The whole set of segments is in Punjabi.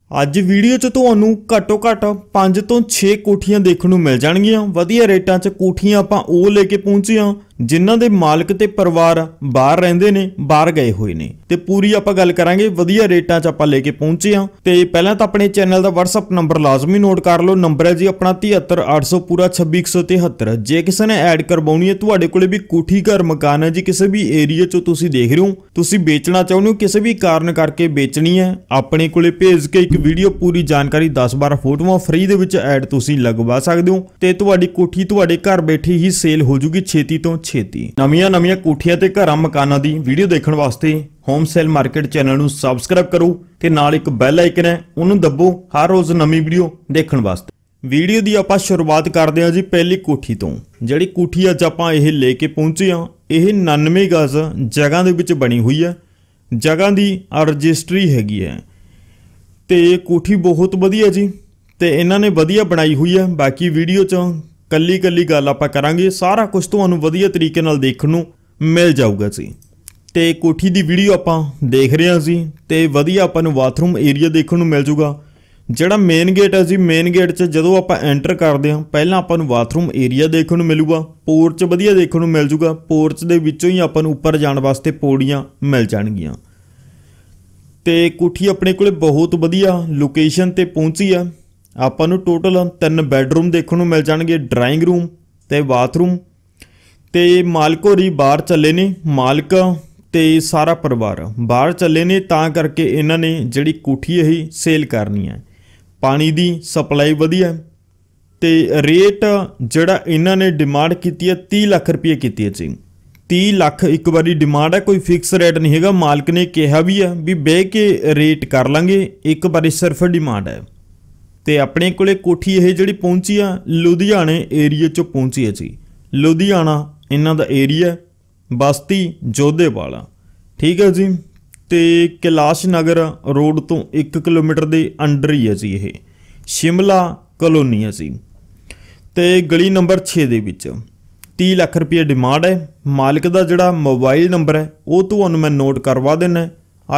ਅੱਜ ਵੀਡੀਓ 'ਚ ਤੁਹਾਨੂੰ ਘੱਟੋ ਘੱਟ 5 ਤੋਂ 6 ਕੋਠੀਆਂ ਦੇਖਣ ਨੂੰ ਮਿਲ ਜਾਣਗੀਆਂ। ਵਧੀਆ ਰੇਟਾਂ 'ਚ ਕੋਠੀਆਂ ਆਪਾਂ ਉਹ ਲੈ ਕੇ ਪਹੁੰਚੇ ਹਾਂ ਜਿਨ੍ਹਾਂ ਦੇ ਮਾਲਕ ਤੇ ਪਰਿਵਾਰ ਬਾਹਰ ਰਹਿੰਦੇ ਨੇ, ਬਾਹਰ ਗਏ ਹੋਏ ਨੇ ਤੇ ਪੂਰੀ ਆਪਾਂ ਗੱਲ ਕਰਾਂਗੇ। ਵਧੀਆ ਰੇਟਾਂ 'ਚ ਆਪਾਂ ਲੈ ਕੇ ਪਹੁੰਚੇ ਹਾਂ ਤੇ ਪਹਿਲਾਂ ਤਾਂ ਆਪਣੇ ਚੈਨਲ ਦਾ WhatsApp ਨੰਬਰ ਲਾਜ਼ਮੀ ਨੋਟ ਕਰ ਲਓ। ਨੰਬਰ ਹੈ ਜੀ ਆਪਣਾ 73800 ਪੂਰਾ 26173। ਜੇ ਕਿਸੇ ਨੇ ਐਡ ਕਰਵਾਉਣੀ ਹੈ, ਤੁਹਾਡੇ ਕੋਲੇ ਵੀ ਕੋਠੀ ਘਰ ਮਕਾਨ ਹੈ ਜੀ, ਕਿਸੇ ਵੀ ਏਰੀਆ 'ਚੋਂ ਤੁਸੀਂ ਦੇਖ ਰਹੇ ਹੋ, ਤੁਸੀਂ ਵੇਚਣਾ ਚਾਹੁੰਦੇ ਹੋ, ਕਿਸੇ ਵੀ ਕਾਰਨ ਕਰਕੇ ਵੇਚਣੀ ਹੈ, ਆਪਣੇ ਕੋਲੇ ਭੇਜ ਕੇ ਇੱਕ ਵੀਡੀਓ ਪੂਰੀ ਜਾਣਕਾਰੀ 10-12 ਫੋਟੋਆਂ ਫ੍ਰੀ ਦੇ ਵਿੱਚ ਐਡ ਤੁਸੀਂ ਲਗਵਾ ਸਕਦੇ ਹੋ ਤੇ ਤੁਹਾਡੀ ਕੋਠੀ ਤੁਹਾਡੇ ਘਰ ਬੈਠੇ ਹੀ ਸੇਲ ਹੋ ਜੂਗੀ ਛੇਤੀ ਤੋਂ ਛੇਤੀ। ਨਵੀਆਂ ਕੋਠੀਆਂ ਤੇ ਘਰਾਂ ਮਕਾਨਾਂ ਦੀ ਵੀਡੀਓ ਦੇਖਣ ਵਾਸਤੇ ਹੋਮ ਸੇਲ ਮਾਰਕੀਟ ਚੈਨਲ ਨੂੰ ਸਬਸਕ੍ਰਾਈਬ ਕਰੋ ਤੇ ਨਾਲ ਇੱਕ ਬੈਲ ਆਈਕਨ ਹੈ ਉਹਨੂੰ ਦੱਬੋ ਹਰ ਰੋਜ਼ ਨਵੀਂ ਵੀਡੀਓ ਦੇਖਣ ਵਾਸਤੇ। ਵੀਡੀਓ ਦੀ ਆਪਾਂ ਸ਼ੁਰੂਆਤ ਕਰਦੇ ਹਾਂ ਜੀ ਪਹਿਲੀ ਕੋਠੀ ਤੋਂ। ਜਿਹੜੀ ਕੋਠੀ ਅੱਜ ਆਪਾਂ ਇਹ ਲੈ ਕੇ ਪਹੁੰਚੇ ਹਾਂ, ਇਹ 99 ਗਜ਼ ਜਗ੍ਹਾ ਦੇ ਵਿੱਚ ਬਣੀ ਹੋਈ ਹੈ। ਜਗ੍ਹਾ ਦੀ ਰਜਿਸਟਰੀ ਹੈਗੀ ਹੈ ਤੇ ਕੋਠੀ ਬਹੁਤ ਵਧੀਆ ਜੀ ਤੇ ਇਹਨਾਂ ਨੇ ਵਧੀਆ ਬਣਾਈ ਹੋਈ ਹੈ। ਬਾਕੀ ਵੀਡੀਓ 'ਚ ਕੱਲੀ ਗੱਲ ਆਪਾਂ ਕਰਾਂਗੇ, ਸਾਰਾ ਕੁਝ ਤੁਹਾਨੂੰ ਵਧੀਆ ਤਰੀਕੇ ਨਾਲ ਦੇਖਣ ਨੂੰ ਮਿਲ ਜਾਊਗਾ ਜੀ। ਤੇ ਕੋਠੀ ਦੀ ਵੀਡੀਓ ਆਪਾਂ ਦੇਖ ਰਹੇ ਹਾਂ ਜੀ ਤੇ ਵਧੀਆ ਆਪਾਂ ਨੂੰ ਬਾਥਰੂਮ ਏਰੀਆ ਦੇਖਣ ਨੂੰ ਮਿਲ ਜੂਗਾ। ਜਿਹੜਾ ਮੇਨ ਗੇਟ ਹੈ ਜੀ, ਮੇਨ ਗੇਟ 'ਚ ਜਦੋਂ ਆਪਾਂ ਐਂਟਰ ਕਰਦੇ ਹਾਂ ਪਹਿਲਾਂ ਆਪਾਂ ਨੂੰ ਬਾਥਰੂਮ ਏਰੀਆ ਦੇਖਣ ਨੂੰ ਮਿਲੂਗਾ। ਪੋਰਚ ਵਧੀਆ ਦੇਖਣ ਨੂੰ ਮਿਲ ਜੂਗਾ। ਪੋਰਚ ਦੇ ਵਿੱਚੋਂ ਹੀ ਆਪਾਂ ਨੂੰ ਉੱਪਰ ਜਾਣ ਵਾਸਤੇ ਪੌੜੀਆਂ ਮਿਲ ਜਾਣਗੀਆਂ ਤੇ ਕੋਠੀ ਆਪਣੇ ਕੋਲੇ ਬਹੁਤ ਵਧੀਆ ਲੋਕੇਸ਼ਨ ਤੇ ਪਹੁੰਚੀ ਆ। ਆਪਾਂ ਨੂੰ ਟੋਟਲ 3 ਬੈਡਰੂਮ ਦੇਖਣ ਨੂੰ ਮਿਲ ਜਾਣਗੇ, ਡਰਾਇੰਗ ਰੂਮ ਤੇ ਬਾਥਰੂਮ ਤੇ ਮਾਲਕ ਹੋਰੀ ਬਾਹਰ ਚੱਲੇ ਨੇ, ਮਾਲਕ ਤੇ ਸਾਰਾ ਪਰਿਵਾਰ ਬਾਹਰ ਚੱਲੇ ਨੇ, ਤਾਂ ਕਰਕੇ ਇਹਨਾਂ ਨੇ ਜਿਹੜੀ ਕੋਠੀ ਇਹ ਸੇਲ ਕਰਨੀ ਹੈ। ਪਾਣੀ ਦੀ ਸਪਲਾਈ ਵਧੀਆ ਤੇ ਰੇਟ ਜਿਹੜਾ ਇਹਨਾਂ ਨੇ ਡਿਮਾਂਡ ਕੀਤੀ ਹੈ 30 ਲੱਖ ਰੁਪਏ ਕੀਤੀ ਹੈ ਜੀ। 30 ਲੱਖ ਇੱਕ ਵਾਰੀ ਡਿਮਾਂਡ ਹੈ, ਕੋਈ ਫਿਕਸ ਰੇਟ ਨਹੀਂ ਹੈਗਾ। ਮਾਲਕ ਨੇ ਕਿਹਾ ਵੀ ਹੈ ਵੀ ਬਹਿ ਕੇ ਰੇਟ ਕਰ ਲਾਂਗੇ, ਇੱਕ ਵਾਰੀ ਸਿਰਫ ਡਿਮਾਂਡ ਹੈ। ਤੇ ਆਪਣੇ ਕੋਲੇ ਕੋਠੀ ਇਹ ਜਿਹੜੀ ਪਹੁੰਚੀ ਆ ਲੁਧਿਆਣੇ ਏਰੀਆ 'ਚੋਂ ਪਹੁੰਚੀ ਹੈ ਜੀ। ਲੁਧਿਆਣਾ ਇਹਨਾਂ ਦਾ ਏਰੀਆ, ਬਸਤੀ ਜੋਧੇਵਾਲ, ਠੀਕ ਹੈ ਜੀ। ਤੇ ਕੈਲਾਸ਼ ਨਗਰ ਰੋਡ ਤੋਂ 1 ਕਿਲੋਮੀਟਰ ਦੇ ਅੰਡਰ ਹੀ ਹੈ ਜੀ। ਇਹ ਸ਼ਿਮਲਾ ਕਲੋਨੀ ਹੈ ਜੀ ਤੇ ਗਲੀ ਨੰਬਰ 6 ਦੇ ਵਿੱਚ। 30 ਲੱਖ ਰੁਪਏ ਡਿਮਾਂਡ ਹੈ। ਮਾਲਕ ਦਾ ਜਿਹੜਾ ਮੋਬਾਈਲ ਨੰਬਰ ਹੈ ਉਹ ਤੁਹਾਨੂੰ ਮੈਂ ਨੋਟ ਕਰਵਾ ਦੇਣਾ,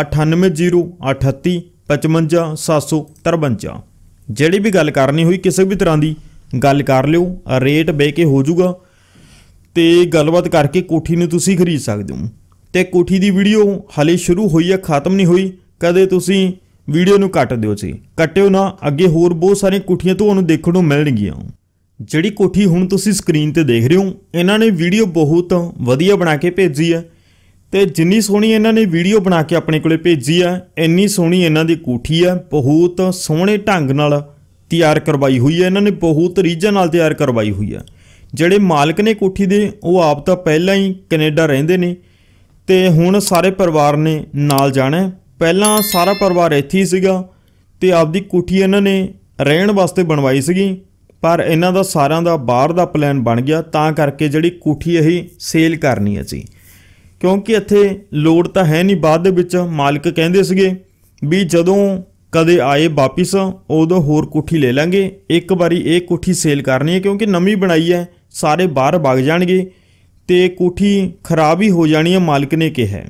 9808 55 753। ਜਿਹੜੀ ਵੀ ਗੱਲ ਕਰਨੀ ਹੋਈ ਕਿਸੇ ਵੀ ਤਰ੍ਹਾਂ ਦੀ ਗੱਲ ਕਰ ਲਿਓ, ਰੇਟ ਬਹਿ ਕੇ ਹੋ ਜਾਊਗਾ ਤੇ ਗੱਲਬਾਤ ਕਰਕੇ ਕੋਠੀ ਨੂੰ ਤੁਸੀਂ ਖਰੀਦ ਸਕਦੇ ਹੋ। ਤੇ ਕੋਠੀ ਦੀ ਵੀਡੀਓ ਹਾਲੇ ਸ਼ੁਰੂ ਹੋਈ ਹੈ, ਖਤਮ ਨਹੀਂ ਹੋਈ। ਕਦੇ ਤੁਸੀਂ ਵੀਡੀਓ ਨੂੰ ਕੱਟ ਦਿਓ ਜੀ, ਕੱਟਿਓ ਨਾ, ਅੱਗੇ ਹੋਰ ਬਹੁਤ ਸਾਰੀਆਂ ਕੋਠੀਆਂ ਤੁਹਾਨੂੰ ਦੇਖਣ ਨੂੰ ਮਿਲਣਗੀਆਂ। ਜਿਹੜੀ ਕੋਠੀ ਹੁਣ ਤੁਸੀਂ ਸਕਰੀਨ ਤੇ ਦੇਖ ਰਹੇ ਹੋ, ਇਹਨਾਂ ਨੇ ਵੀਡੀਓ ਬਹੁਤ ਵਧੀਆ ਬਣਾ ਕੇ ਭੇਜੀ ਹੈ ਤੇ ਜਿੰਨੀ ਸੋਹਣੀ ਇਹਨਾਂ ਨੇ ਵੀਡੀਓ ਬਣਾ ਕੇ ਆਪਣੇ ਕੋਲੇ ਭੇਜੀ ਹੈ, ਇੰਨੀ ਸੋਹਣੀ ਇਹਨਾਂ ਦੀ ਕੋਠੀ ਹੈ। ਬਹੁਤ ਸੋਹਣੇ ਢੰਗ ਨਾਲ ਤਿਆਰ ਕਰਵਾਈ ਹੋਈ ਹੈ, ਇਹਨਾਂ ਨੇ ਬਹੁਤ ਰੀਝਾਂ ਨਾਲ ਤਿਆਰ ਕਰਵਾਈ ਹੋਈ ਹੈ। ਜਿਹੜੇ ਮਾਲਕ ਨੇ ਕੋਠੀ ਦੇ ਉਹ ਆਪ ਤਾਂ ਪਹਿਲਾਂ ਹੀ ਕੈਨੇਡਾ ਰਹਿੰਦੇ ਨੇ ਤੇ ਹੁਣ ਸਾਰੇ ਪਰਿਵਾਰ ਨੇ ਨਾਲ ਜਾਣਾ। ਪਹਿਲਾਂ ਸਾਰਾ ਪਰਿਵਾਰ ਇੱਥੇ ਹੀ ਸੀਗਾ ਤੇ ਆਪਦੀ ਕੋਠੀ ਇਹਨਾਂ ਨੇ ਰਹਿਣ ਵਾਸਤੇ ਬਣਵਾਈ ਸੀਗੀ, ਪਰ ਇਹਨਾਂ ਦਾ ਸਾਰਿਆਂ ਦਾ ਬਾਹਰ ਦਾ ਪਲਾਨ ਬਣ ਗਿਆ, ਤਾਂ ਕਰਕੇ ਜਿਹੜੀ ਕੋਠੀ ਇਹ ਸੇਲ ਕਰਨੀ ਹੈ ਜੀ। ਕਿਉਂਕਿ ਇੱਥੇ ਲੋੜ ਤਾਂ ਹੈ ਨਹੀਂ। ਬਾਅਦ ਦੇ ਵਿੱਚ ਮਾਲਕ ਕਹਿੰਦੇ ਸੀਗੇ ਵੀ ਜਦੋਂ ਕਦੇ ਆਏ ਵਾਪਿਸ ਉਦੋਂ ਹੋਰ ਕੋਠੀ ਲੈ ਲਾਂਗੇ, ਇੱਕ ਵਾਰੀ ਇਹ ਕੋਠੀ ਸੇਲ ਕਰਨੀ ਹੈ ਕਿਉਂਕਿ ਨਵੀਂ ਬਣਾਈ ਹੈ, ਸਾਰੇ ਬਾਹਰ ਵਗ ਜਾਣਗੇ ਤੇ ਕੋਠੀ ਖਰਾਬ ਹੀ ਹੋ ਜਾਣੀ ਹੈ, ਮਾਲਕ ਨੇ ਕਿਹਾ।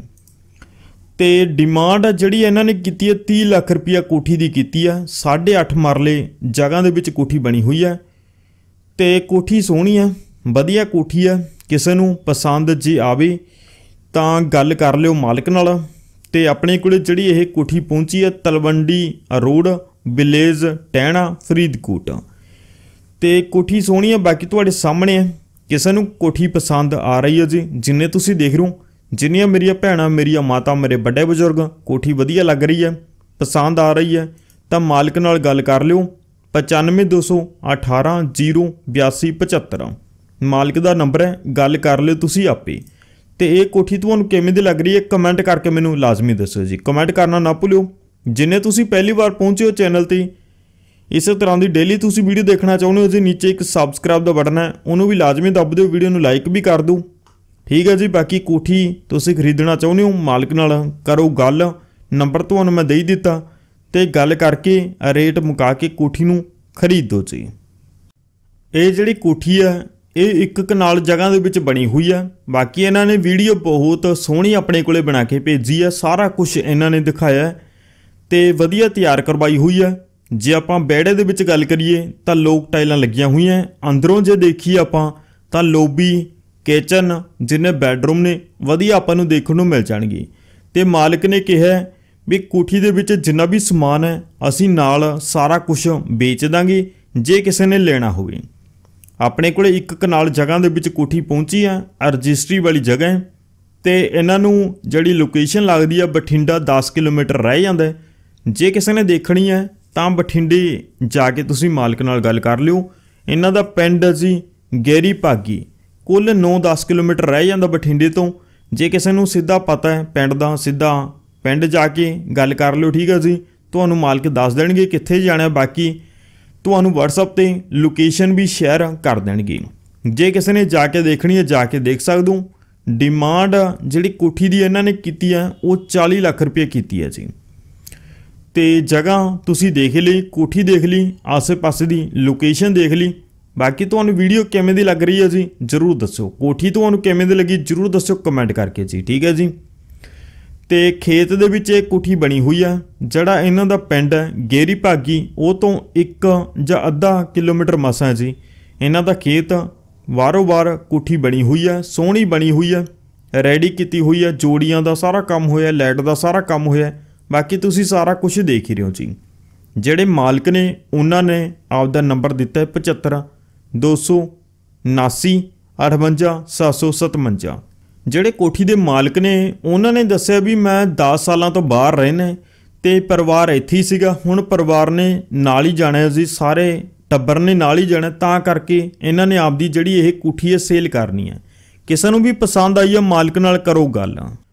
ਤੇ ਡਿਮਾਂਡ ਜਿਹੜੀ ਇਹਨਾਂ ਨੇ ਕੀਤੀ ਹੈ 30 ਲੱਖ ਰੁਪਇਆ ਕੋਠੀ ਦੀ ਕੀਤੀ ਹੈ। 8.5 ਮਰਲੇ ਜਗ੍ਹਾ ਦੇ ਵਿੱਚ ਕੋਠੀ ਬਣੀ ਹੋਈ ਹੈ ਤੇ ਕੋਠੀ ਸੋਹਣੀ ਹੈ, ਵਧੀਆ ਕੋਠੀ ਹੈ। ਕਿਸੇ ਨੂੰ ਪਸੰਦ ਜੇ ਆਵੇ ਤਾਂ ਗੱਲ ਕਰ ਲਿਓ ਮਾਲਕ ਨਾਲ। ਤੇ ਆਪਣੇ ਕੋਲੇ ਜਿਹੜੀ ਇਹ ਕੋਠੀ ਪਹੁੰਚੀ ਹੈ ਤਲਵੰਡੀ ਰੋਡ, ਵਿਲੇਜ ਟਹਿਣਾ, ਫਰੀਦਕੋਟ ਤੇ ਕੋਠੀ ਸੋਹਣੀ ਹੈ। ਬਾਕੀ ਤੁਹਾਡੇ ਸਾਹਮਣੇ ਹੈ, ਕਿਸੇ ਨੂੰ ਕੋਠੀ ਪਸੰਦ ਆ ਰਹੀ ਹੈ ਜੀ, ਜਿੰਨੇ ਤੁਸੀਂ ਦੇਖ ਰਹੇ ਹੋ, ਜਿੰਨੀਆਂ ਮੇਰੀਆਂ ਭੈਣਾਂ, ਮੇਰੀਆਂ ਮਾਤਾ, ਮੇਰੇ ਵੱਡੇ ਬਜ਼ੁਰਗ, ਕੋਠੀ ਵਧੀਆ ਲੱਗ ਰਹੀ ਹੈ, ਪਸੰਦ ਆ ਰਹੀ ਹੈ ਤਾਂ ਮਾਲਕ ਨਾਲ ਗੱਲ ਕਰ ਲਿਓ। 952018 08275 ਮਾਲਕ ਦਾ ਨੰਬਰ ਹੈ, ਗੱਲ ਕਰ ਲਿਓ ਤੁਸੀਂ ਆਪੇ। ਤੇ ਇਹ ਕੋਠੀ ਤੁਹਾਨੂੰ ਕਿਵੇਂ ਦੀ ਲੱਗ ਰਹੀ ਹੈ ਕਮੈਂਟ ਕਰਕੇ ਮੈਨੂੰ ਲਾਜ਼ਮੀ ਦੱਸੋ ਜੀ। ਕਮੈਂਟ ਕਰਨਾ ਨਾ ਭੁੱਲਿਓ। ਜਿੰਨੇ ਤੁਸੀਂ ਪਹਿਲੀ ਵਾਰ ਪਹੁੰਚੇ ਹੋ ਚੈਨਲ ਤੇ, ਇਸੇ ਤਰ੍ਹਾਂ ਦੀ ਡੇਲੀ ਤੁਸੀਂ ਵੀਡੀਓ ਦੇਖਣਾ ਚਾਹੁੰਦੇ ਹੋ ਜੀ, ਨੀਚੇ ਇੱਕ ਸਬਸਕ੍ਰਾਈਬ ਦਾ ਬਟਨ ਹੈ, ਉਹਨੂੰ ਵੀ ਲਾਜ਼ਮੀ ਦੱਬ ਦਿਓ, ਵੀਡੀਓ ਨੂੰ ਲਾਈਕ ਵੀ ਕਰ ਦਿਓ, ਠੀਕ ਹੈ ਜੀ। ਬਾਕੀ ਕੋਠੀ ਤੁਸੀਂ ਖਰੀਦਣਾ ਚਾਹੁੰਦੇ ਹੋ, ਮਾਲਕ ਨਾਲ ਕਰੋ ਗੱਲ, ਨੰਬਰ ਤੁਹਾਨੂੰ ਮੈਂ ਦੇ ਹੀ ਦਿੱਤਾ ਤੇ ਗੱਲ ਕਰਕੇ ਰੇਟ ਮੁਕਾ ਕੇ ਕੋਠੀ ਨੂੰ ਖਰੀਦੋ ਜੀ। ਇਹ ਜਿਹੜੀ ਕੋਠੀ ਹੈ ਇਹ 1 ਕਨਾਲ ਜਗ੍ਹਾ ਦੇ ਵਿੱਚ ਬਣੀ ਹੋਈ ਹੈ। ਬਾਕੀ ਇਹਨਾਂ ਨੇ ਵੀਡੀਓ ਬਹੁਤ ਸੋਹਣੀ ਆਪਣੇ ਕੋਲੇ ਬਣਾ ਕੇ ਭੇਜੀ ਹੈ, ਸਾਰਾ ਕੁਝ ਇਹਨਾਂ ਨੇ ਦਿਖਾਇਆ ਤੇ ਵਧੀਆ ਤਿਆਰ ਕਰਵਾਈ ਹੋਈ ਹੈ। ਜੇ ਆਪਾਂ ਵਿਹੜੇ ਦੇ ਵਿੱਚ ਗੱਲ ਕਰੀਏ ਤਾਂ ਲੋਕ ਟਾਈਲਾਂ ਲੱਗੀਆਂ ਹੋਈਆਂ। ਅੰਦਰੋਂ ਜੇ ਦੇਖੀਏ ਆਪਾਂ ਤਾਂ ਲੋਬੀ, ਕਿਚਨ, ਜਿੰਨੇ ਬੈਡਰੂਮ ਨੇ ਵਧੀਆ ਆਪਾਂ ਨੂੰ ਦੇਖਣ ਨੂੰ ਮਿਲ ਜਾਣਗੇ। ਤੇ ਮਾਲਕ ਨੇ ਕਿਹਾ ਵੀ ਕੋਠੀ ਦੇ ਵਿੱਚ ਜਿੰਨਾ ਵੀ ਸਮਾਨ ਹੈ ਅਸੀਂ ਨਾਲ ਸਾਰਾ ਕੁਝ ਵੇਚ ਦਾਂਗੇ ਜੇ ਕਿਸੇ ਨੇ ਲੈਣਾ ਹੋਵੇ। ਆਪਣੇ ਕੋਲੇ 1 ਕਨਾਲ ਜਗ੍ਹਾ ਦੇ ਵਿੱਚ ਕੋਠੀ ਪਹੁੰਚੀ ਆ, ਰਜਿਸਟਰੀ ਵਾਲੀ ਜਗ੍ਹਾ ਹੈ ਤੇ ਇਹਨਾਂ ਨੂੰ ਜਿਹੜੀ ਲੋਕੇਸ਼ਨ ਲੱਗਦੀ ਆ ਬਠਿੰਡਾ 10 ਕਿਲੋਮੀਟਰ ਰਹਿ ਜਾਂਦਾ। ਜੇ ਕਿਸੇ ਨੇ ਦੇਖਣੀ ਹੈ ਤਾਂ ਬਠਿੰਡੇ ਜਾ ਕੇ ਤੁਸੀਂ ਮਾਲਕ ਨਾਲ ਗੱਲ ਕਰ ਲਿਓ। ਇਹਨਾਂ ਦਾ ਪਿੰਡ ਜੀ ਗੇਰੀ ਭਾਗੀ, ਕੁੱਲ 9-10 ਕਿਲੋਮੀਟਰ ਰਹਿ ਜਾਂਦਾ ਬਠਿੰਡੇ ਤੋਂ। ਜੇ ਕਿਸੇ ਨੂੰ ਸਿੱਧਾ ਪਤਾ ਹੈ ਪਿੰਡ ਦਾ, ਸਿੱਧਾ ਪਿੰਡ ਜਾ ਕੇ ਗੱਲ ਕਰ ਲਿਓ, ਠੀਕ ਹੈ ਜੀ। ਤੁਹਾਨੂੰ ਮਾਲਕ ਦੱਸ ਦੇਣਗੇ ਕਿੱਥੇ ਜਾਣਾ, ਬਾਕੀ ਤੁਹਾਨੂੰ WhatsApp ਤੇ ਲੋਕੇਸ਼ਨ ਵੀ ਸ਼ੇਅਰ ਕਰ ਦੇਣਗੇ। ਜੇ ਕਿਸੇ ਨੇ ਜਾ ਕੇ ਦੇਖਣੀ ਹੈ ਜਾ ਕੇ ਦੇਖ ਸਕਦੇ ਹੋ। ਡਿਮਾਂਡ ਜਿਹੜੀ ਕੋਠੀ ਦੀ ਇਹਨਾਂ ਨੇ ਕੀਤੀ ਹੈ ਉਹ 40 ਲੱਖ ਰੁਪਏ ਕੀਤੀ ਹੈ ਜੀ। ਤੇ ਜਗ੍ਹਾ ਤੁਸੀਂ ਦੇਖ ਲਈ, ਕੋਠੀ ਦੇਖ ਲਈ, ਆਸੇ-ਪਾਸੇ ਦੀ ਲੋਕੇਸ਼ਨ ਦੇਖ ਲਈ। ਬਾਕੀ ਤੁਹਾਨੂੰ ਵੀਡੀਓ ਕਿਵੇਂ ਦੀ ਲੱਗ ਰਹੀ ਹੈ ਜੀ ਜ਼ਰੂਰ ਦੱਸਿਓ। ਕੋਠੀ ਤੁਹਾਨੂੰ ਕਿਵੇਂ ਦੀ ਲੱਗੀ ਜ਼ਰੂਰ ਦੱਸਿਓ ਕਮੈਂਟ ਕਰਕੇ ਜੀ, ਠੀਕ ਹੈ ਜੀ। ਤੇ ਖੇਤ ਦੇ ਵਿੱਚ ਇਹ ਕੋਠੀ ਬਣੀ ਹੋਈ ਆ। ਜਿਹੜਾ ਇਹਨਾਂ ਦਾ ਪਿੰਡ ਹੈ ਗੇਰੀ ਭਾਗੀ, ਉਹ ਤੋਂ 1 ਜਾਂ ਅੱਧਾ ਕਿਲੋਮੀਟਰ ਮਸਾਂ ਜੀ ਇਹਨਾਂ ਦਾ ਖੇਤ। ਵਾਰੋ-ਵਾਰ ਕੋਠੀ ਬਣੀ ਹੋਈ ਆ, ਸੋਹਣੀ ਬਣੀ ਹੋਈ ਆ, ਰੈਡੀ ਕੀਤੀ ਹੋਈ ਆ। ਜੋੜੀਆਂ ਦਾ ਸਾਰਾ ਕੰਮ ਹੋਇਆ, ਲਾਈਟ ਦਾ ਸਾਰਾ ਕੰਮ ਹੋਇਆ। ਬਾਕੀ ਤੁਸੀਂ ਸਾਰਾ ਕੁਝ ਦੇਖ ਹੀ ਰਹੇ ਹੋ ਜੀ। ਜਿਹੜੇ ਮਾਲਕ ਨੇ ਉਹਨਾਂ ਨੇ ਆਪਦਾ ਨੰਬਰ ਦਿੱਤਾ 75 279 58 757। ਜਿਹੜੇ ਕੋਠੀ ਦੇ ਮਾਲਕ ਨੇ ਉਹਨਾਂ ਨੇ ਦੱਸਿਆ ਵੀ ਮੈਂ 10 ਸਾਲਾਂ ਤੋਂ ਬਾਹਰ ਰਹਿਣਾ ਤੇ ਪਰਿਵਾਰ ਇੱਥੇ ਹੀ ਸੀਗਾ। ਹੁਣ ਪਰਿਵਾਰ ਨੇ ਨਾਲ ਹੀ ਜਾਣਾ ਜੀ, ਸਾਰੇ ਟੱਬਰ ਨੇ ਨਾਲ ਹੀ ਜਾਣਾ, ਤਾਂ ਕਰਕੇ ਇਹਨਾਂ ਨੇ ਆਪਦੀ ਜਿਹੜੀ ਇਹ ਕੋਠੀ ਹੈ ਸੇਲ ਕਰਨੀ ਹੈ। ਕਿਸੇ ਨੂੰ ਵੀ ਪਸੰਦ ਆਈ ਹੈ ਮਾਲਕ ਨਾਲ ਕਰੋ ਗੱਲ।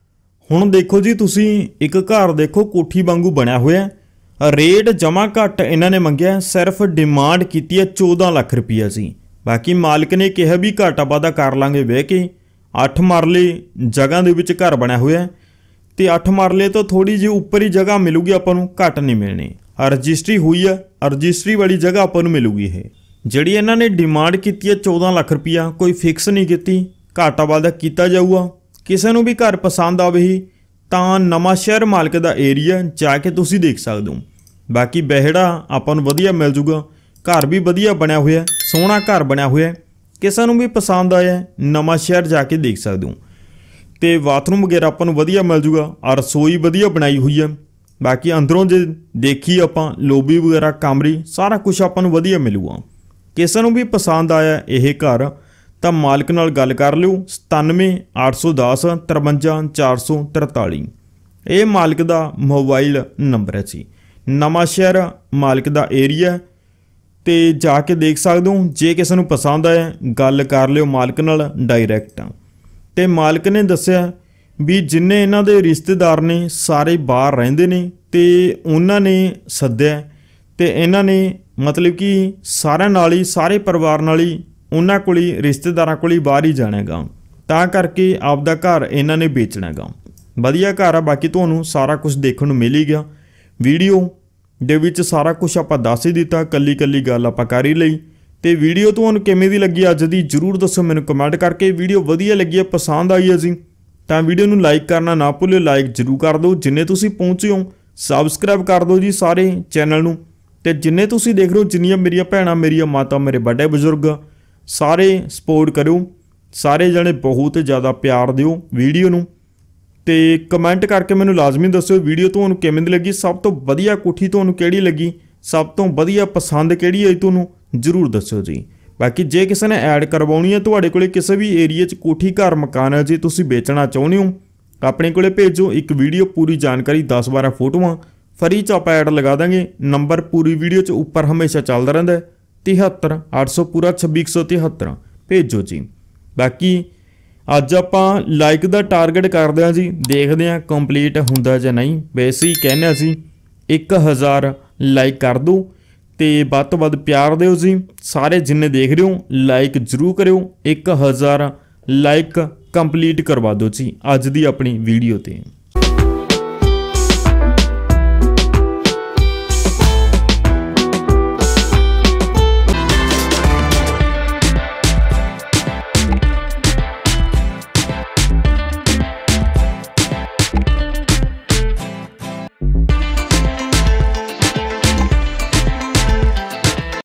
ਹੁਣ ਦੇਖੋ ਜੀ ਤੁਸੀਂ ਇੱਕ ਘਰ ਦੇਖੋ ਕੋਠੀ ਵਾਂਗੂ ਬਣਿਆ ਹੋਇਆ। ਰੇਟ ਜਮਾ ਘੱਟ ਇਹਨਾਂ ਨੇ ਮੰਗਿਆ, ਸਿਰਫ ਡਿਮਾਂਡ ਕੀਤੀ ਹੈ 14 ਲੱਖ ਰੁਪਈਆ ਸੀ। ਬਾਕੀ ਮਾਲਕ ਨੇ ਕਿਹਾ ਵੀ ਘਾਟਾ ਵਾਧਾ ਕਰ ਲਾਂਗੇ ਬਹਿ ਕੇ। 8 ਮਰਲੇ ਜਗ੍ਹਾ ਦੇ ਵਿੱਚ ਘਰ ਬਣਿਆ ਹੋਇਆ ਤੇ 8 ਮਰਲੇ ਤੋਂ ਥੋੜੀ ਜਿਹੀ ਉੱਪਰ ਹੀ ਜਗ੍ਹਾ ਮਿਲੂਗੀ ਆਪਾਂ ਨੂੰ, ਘੱਟ ਨਹੀਂ ਮਿਲਣੀ। ਰਜਿਸਟਰੀ ਹੋਈ ਆ, ਰਜਿਸਟਰੀ ਵਾਲੀ ਜਗ੍ਹਾ ਆਪਾਂ ਨੂੰ ਮਿਲੂਗੀ। ਇਹ ਜਿਹੜੀ ਇਹਨਾਂ ਨੇ ਡਿਮਾਂਡ ਕੀਤੀ ਹੈ 14 ਲੱਖ ਰੁਪਈਆ, ਕੋਈ ਫਿਕਸ ਨਹੀਂ ਕੀਤੀ, ਘਾਟਾ ਵਾਧਾ ਕੀਤਾ ਜਾਊਗਾ। ਕਿਸੇ ਨੂੰ ਵੀ ਘਰ ਪਸੰਦ ਆਵੇ ਹੀ ਤਾਂ ਨਵਾਂ ਸ਼ਹਿਰ ਮਾਲਕ ਦਾ ਏਰੀਆ ਜਾ ਕੇ ਤੁਸੀਂ ਦੇਖ ਸਕਦੇ ਹੋ। ਬਾਕੀ ਬਹਿੜਾ ਆਪਾਂ ਨੂੰ ਵਧੀਆ ਮਿਲ ਜੂਗਾ। ਘਰ ਵੀ ਵਧੀਆ ਬਣਿਆ ਹੋਇਆ, ਸੋਹਣਾ ਘਰ ਬਣਿਆ ਹੋਇਆ। ਕਿਸੇ ਨੂੰ ਵੀ ਪਸੰਦ ਆਇਆ ਨਵਾਂ ਸ਼ਹਿਰ ਜਾ ਕੇ ਦੇਖ ਸਕਦੇ ਹੋ। ਤੇ ਬਾਥਰੂਮ ਵਗੈਰਾ ਆਪਾਂ ਨੂੰ ਵਧੀਆ ਮਿਲ ਜੂਗਾ, ਔਰ ਰਸੋਈ ਵਧੀਆ ਬਣਾਈ ਹੋਈ ਹੈ। ਬਾਕੀ ਅੰਦਰੋਂ ਜੇ ਦੇਖੀ ਆਪਾਂ ਲੋਬੀ ਵਗੈਰਾ, ਕਮਰੇ, ਸਾਰਾ ਕੁਝ ਆਪਾਂ ਨੂੰ ਵਧੀਆ ਮਿਲੂਗਾ। ਕਿਸੇ ਨੂੰ ਵੀ ਪਸੰਦ ਆਇਆ ਇਹ ਘਰ ਤਾਂ ਮਾਲਕ ਨਾਲ ਗੱਲ ਕਰ ਲਿਓ। 97 810 53 443 ਇਹ ਮਾਲਕ ਦਾ ਮੋਬਾਈਲ ਨੰਬਰ ਹੈ ਜੀ। ਨਵਾਂ ਸ਼ਹਿਰ ਮਾਲਕ ਦਾ ਏਰੀਆ ਤੇ ਜਾ ਕੇ ਦੇਖ ਸਕਦੇ ਹੋ। ਜੇ ਕਿਸੇ ਨੂੰ ਪਸੰਦ ਆਇਆ ਗੱਲ ਕਰ ਲਿਓ ਮਾਲਕ ਨਾਲ ਡਾਇਰੈਕਟ। ਤੇ ਮਾਲਕ ਨੇ ਦੱਸਿਆ ਵੀ ਜਿੰਨੇ ਇਹਨਾਂ ਦੇ ਰਿਸ਼ਤੇਦਾਰ ਨੇ ਸਾਰੇ ਬਾਹਰ ਰਹਿੰਦੇ ਨੇ ਤੇ ਉਹਨਾਂ ਨੇ ਸੱਦਿਆ ਤੇ ਇਹਨਾਂ ਨੇ ਮਤਲਬ ਕਿ ਸਾਰਿਆਂ ਨਾਲ ਹੀ, ਸਾਰੇ ਪਰਿਵਾਰ ਨਾਲ ਹੀ ਉਹਨਾਂ ਕੋਲ ਹੀ, ਰਿਸ਼ਤੇਦਾਰਾਂ ਕੋਲ ਹੀ ਬਾਹਰ ਹੀ ਜਾਣਾ ਗਾ। ਤਾਂ ਕਰਕੇ ਆਪਦਾ ਘਰ ਇਹਨਾਂ ਨੇ ਵੇਚਣਾ ਗਾ। ਵਧੀਆ ਘਰ ਆ। ਬਾਕੀ ਤੁਹਾਨੂੰ ਸਾਰਾ ਕੁਝ ਦੇਖਣ ਨੂੰ ਮਿਲ ਹੀ ਗਿਆ। ਵੀਡੀਓ ਦੇ ਵਿੱਚ ਸਾਰਾ ਕੁਝ ਆਪਾਂ ਦੱਸ ਹੀ ਦਿੱਤਾ, ਕੱਲੀ ਕੱਲੀ ਗੱਲ ਆਪਾਂ ਕਰ ਹੀ ਲਈ। ਤੇ ਵੀਡੀਓ ਤੁਹਾਨੂੰ ਕਿਵੇਂ ਦੀ ਲੱਗੀ ਅੱਜ ਦੀ ਜ਼ਰੂਰ ਦੱਸੋ ਮੈਨੂੰ ਕਮੈਂਟ ਕਰਕੇ। ਵੀਡੀਓ ਵਧੀਆ ਲੱਗੀ ਹੈ, ਪਸੰਦ ਆਈ ਹੈ ਜੀ ਤਾਂ ਵੀਡੀਓ ਨੂੰ ਲਾਈਕ ਕਰਨਾ ਨਾ ਭੁੱਲਿਓ। ਲਾਈਕ ਜ਼ਰੂਰ ਕਰ ਦਿਓ। ਜਿੰਨੇ ਤੁਸੀਂ ਪਹੁੰਚੇ ਹੋ ਸਬਸਕ੍ਰਾਈਬ ਕਰ ਦਿਓ ਜੀ ਸਾਰੇ ਚੈਨਲ ਨੂੰ। ਤੇ ਜਿੰਨੇ ਤੁਸੀਂ ਦੇਖ ਰਹੇ ਹੋ, ਜਿੰਨੀਆਂ ਮੇਰੀਆਂ ਭੈਣਾਂ, ਮੇਰੀਆਂ ਮਾਤਾ, ਮੇਰੇ ਵੱਡੇ ਬਜ਼ੁਰਗ, ਸਾਰੇ ਸਪੋਰਟ ਕਰਿਓ। ਸਾਰੇ ਜਣੇ ਬਹੁਤ ਜ਼ਿਆਦਾ ਪਿਆਰ ਦਿਓ ਵੀਡੀਓ ਨੂੰ। ਤੇ ਕਮੈਂਟ ਕਰਕੇ ਮੈਨੂੰ ਲਾਜ਼ਮੀ ਦੱਸਿਓ ਵੀਡੀਓ ਤੁਹਾਨੂੰ ਕਿਵੇਂ ਦੀ ਲੱਗੀ। ਸਭ ਤੋਂ ਵਧੀਆ ਕੋਠੀ ਤੁਹਾਨੂੰ ਕਿਹੜੀ ਲੱਗੀ, ਸਭ ਤੋਂ ਵਧੀਆ ਪਸੰਦ ਕਿਹੜੀ ਆਈ ਤੁਹਾਨੂੰ ਜ਼ਰੂਰ ਦੱਸਿਓ ਜੀ। ਬਾਕੀ ਜੇ ਕਿਸੇ ਨੇ ਐਡ ਕਰਵਾਉਣੀ ਹੈ, ਤੁਹਾਡੇ ਕੋਲੇ ਕਿਸੇ ਵੀ ਏਰੀਆ 'ਚ ਕੋਠੀ, ਘਰ, ਮਕਾਨ ਹੈ ਜੀ, ਤੁਸੀਂ ਵੇਚਣਾ ਚਾਹੁੰਦੇ ਹੋ, ਆਪਣੇ ਕੋਲੇ ਭੇਜੋ ਇੱਕ ਵੀਡੀਓ, ਪੂਰੀ ਜਾਣਕਾਰੀ, 10-12 ਫੋਟੋਆਂ ਫਰੀ 'ਚ ਆਪਾਂ ਐਡ ਲਗਾ ਦਾਂਗੇ। ਨੰਬਰ ਪੂਰੀ ਵੀਡੀਓ 'ਚ ਉੱਪਰ ਹਮੇਸ਼ਾ ਚੱਲਦਾ ਰਹਿੰਦਾ 73 800 ਪੂਰਾ 2673 ਭੇਜੋ ਜੀ। ਬਾਕੀ ਅੱਜ ਆਪਾਂ ਲਾਈਕ ਦਾ ਟਾਰਗੇਟ ਕਰਦੇ ਹਾਂ ਜੀ, ਦੇਖਦੇ ਹਾਂ ਕੰਪਲੀਟ ਹੁੰਦਾ ਜਾਂ ਨਹੀਂ। ਵੈਸੇ ਹੀ ਕਹਿੰਦੇ ਅਸੀਂ 1000 ਲਾਈਕ ਕਰ ਦਿਓ ਤੇ ਵੱਧ ਤੋਂ ਵੱਧ ਪਿਆਰ ਦਿਓ ਜੀ। ਸਾਰੇ ਜਿੰਨੇ ਦੇਖ ਰਹੇ ਹੋ ਲਾਈਕ ਜ਼ਰੂਰ ਕਰਿਓ। 1000 ਲਾਈਕ ਕੰਪਲੀਟ ਕਰਵਾ ਦਿਓ ਜੀ ਅੱਜ ਦੀ ਆਪਣੀ ਵੀਡੀਓ ਤੇ।